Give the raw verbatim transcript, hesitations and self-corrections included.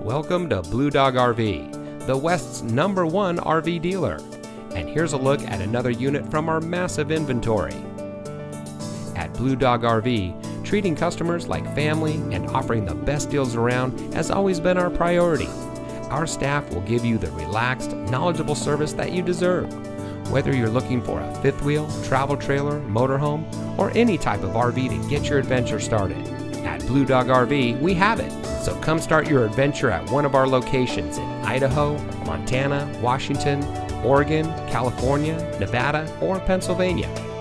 Welcome to Blue Dog R V, the West's number one R V dealer. And here's a look at another unit from our massive inventory. At Blue Dog R V, treating customers like family and offering the best deals around has always been our priority. Our staff will give you the relaxed, knowledgeable service that you deserve. Whether you're looking for a fifth wheel, travel trailer, motorhome, or any type of R V to get your adventure started, at Blue Dog R V, we have it. So come start your adventure at one of our locations in Idaho, Montana, Washington, Oregon, California, Nevada, or Pennsylvania.